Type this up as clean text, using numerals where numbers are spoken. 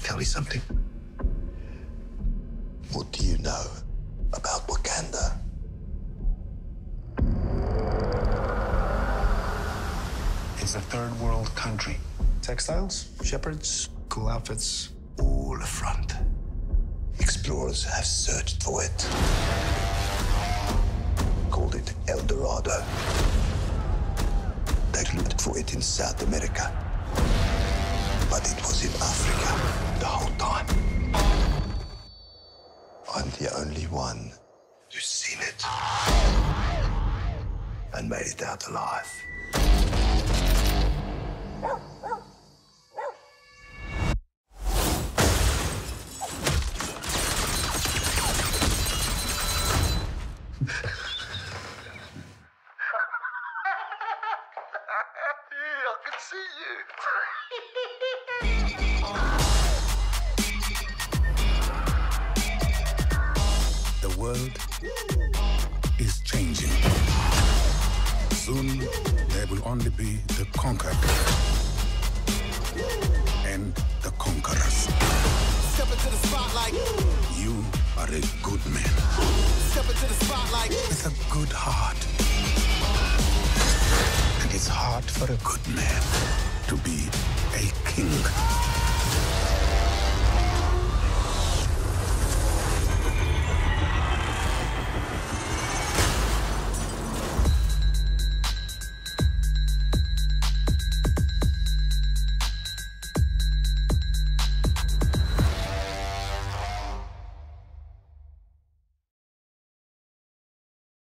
Tell me something. What do you know about Wakanda? It's a third world country. Textiles, shepherds, cool outfits. All a front. Explorers have searched for it. Called it El Dorado. They looked for it in South America. But it was in Africa the whole time. I'm the only one who's seen it. And made it out alive. I can see you. The world is changing. Soon, there will only be the conquered and the conquerors. Step into the spotlight. You are a good man Step into the spotlight. with a good heart. And it's hard for a good man to be a king.